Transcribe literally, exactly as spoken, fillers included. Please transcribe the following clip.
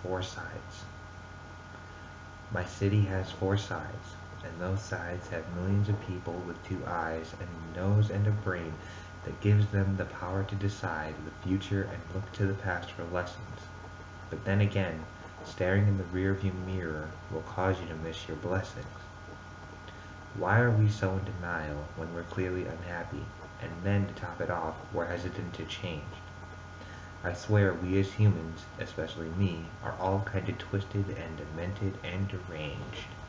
four sides. My city has four sides, and those sides have millions of people with two eyes and a nose and a brain that gives them the power to decide the future and look to the past for lessons. But then again, staring in the rearview mirror will cause you to miss your blessings. Why are we so in denial when we're clearly unhappy, and then to top it off, we're hesitant to change? I swear we as humans, especially me, are all kind of twisted and demented and deranged.